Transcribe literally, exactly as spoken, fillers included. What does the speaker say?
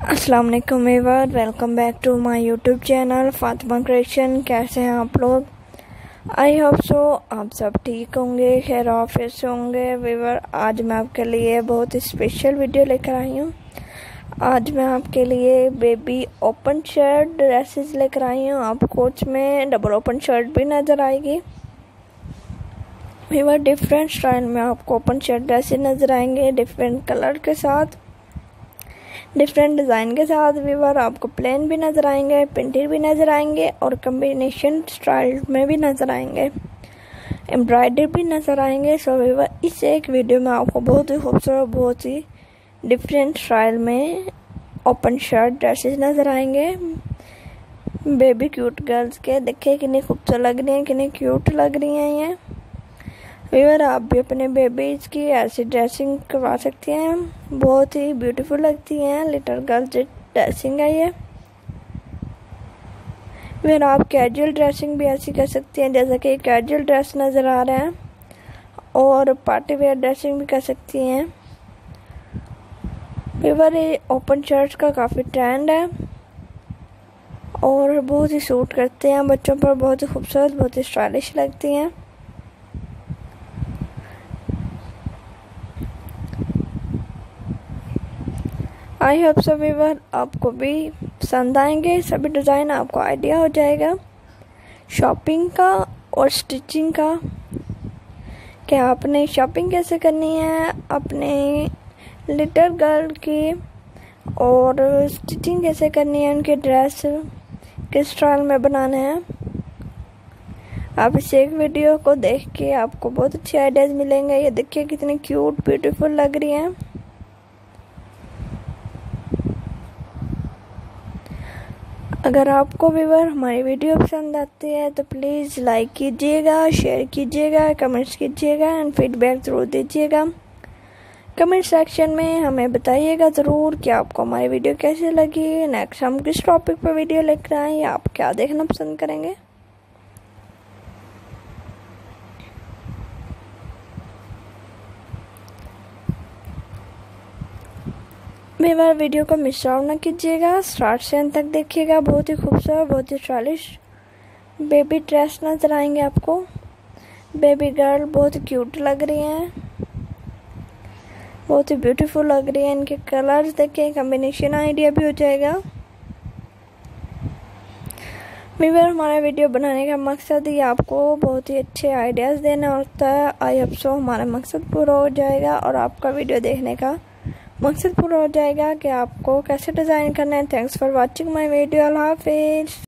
अस्सलाम वालेकुम viewer, welcome back to my YouTube channel Fatima creation. कैसे हैं आप लोग? आई होप सो आप सब ठीक होंगे, खैर ऑफिस से होंगे। वीवर, आज मैं आपके लिए बहुत ही स्पेशल वीडियो लेकर आई हूँ। आज मैं आपके लिए बेबी ओपन शर्ट ड्रेसेस लेकर आई हूँ। आपको उसमें डबल ओपन शर्ट भी नज़र आएगी। वीवर, डिफरेंट स्टाइल में आपको ओपन शर्ट ड्रेसेस नज़र आएंगे, डिफरेंट कलर के साथ, डिफरेंट डिज़ाइन के साथ। वीवर, आपको प्लेन भी नज़र आएंगे, प्रिंटेड भी नज़र आएंगे और कम्बिनेशन स्टाइल में भी नज़र आएंगे, एम्ब्रॉयडरी भी नज़र आएंगे। सो वीवर, इस एक वीडियो में आपको बहुत ही खूबसूरत, बहुत ही डिफरेंट स्टाइल में ओपन शर्ट ड्रेसेस नज़र आएंगे। बेबी क्यूट गर्ल्स के, देखिए कितनी खूबसूरत लग रही हैं, कितनी क्यूट लग रही हैं ये। वीवर, आप भी अपने बेबीज की ऐसी ड्रेसिंग करवा सकती हैं, बहुत ही ब्यूटीफुल लगती हैं। लिटिल गर्ल ड्रेसिंग है ये। वीवर, आप कैजुअल ड्रेसिंग भी ऐसी कर सकती हैं, जैसा कि कैजुअल ड्रेस नज़र आ रहा है, और पार्टी वेयर ड्रेसिंग भी कर सकती हैं। वीवर, ये ओपन शर्ट्स का काफ़ी ट्रेंड है और बहुत ही सूट करते हैं बच्चों पर, बहुत ही खूबसूरत, बहुत ही स्टाइलिश लगती हैं। आई होप सो वीवर, आपको भी पसंद आएंगे सभी डिज़ाइन, आपको आइडिया हो जाएगा शॉपिंग का और स्टिचिंग का, कि आपने शॉपिंग कैसे करनी है अपने लिटिल गर्ल की, और स्टिचिंग कैसे करनी है उनके ड्रेस किस स्टाइल में बनाने हैं। आप इस एक वीडियो को देख के आपको बहुत अच्छे आइडियाज़ मिलेंगे। ये देखिए कितनी क्यूट ब्यूटीफुल लग रही हैं। अगर आपको वीवर हमारी वीडियो पसंद आती है तो प्लीज़ लाइक कीजिएगा, शेयर कीजिएगा, कमेंट्स कीजिएगा एंड फीडबैक ज़रूर दीजिएगा। कमेंट सेक्शन में हमें बताइएगा ज़रूर कि आपको हमारी वीडियो कैसी लगी, नेक्स्ट हम किस टॉपिक पर वीडियो लेकर आएँ, या आप क्या देखना पसंद करेंगे। वीवर, वीडियो को मिस आउट ना कीजिएगा, स्टार्ट से एंड तक देखिएगा। बहुत ही खूबसूरत, बहुत ही स्टाइलिश बेबी ड्रेस नज़र आएंगे आपको। बेबी गर्ल बहुत ही क्यूट लग रही हैं, बहुत ही ब्यूटीफुल लग रही है। इनके कलर्स देखिए, कम्बिनेशन आइडिया भी हो जाएगा। वीवर, हमारा वीडियो बनाने का मकसद ही आपको बहुत ही अच्छे आइडियाज़ देना होता है। आई होप सो हमारा मकसद पूरा हो जाएगा और आपका वीडियो देखने का मकसद पूरा हो जाएगा कि आपको कैसे डिज़ाइन करना है। Thanks for watching my video. अल्लाह हाफिज़।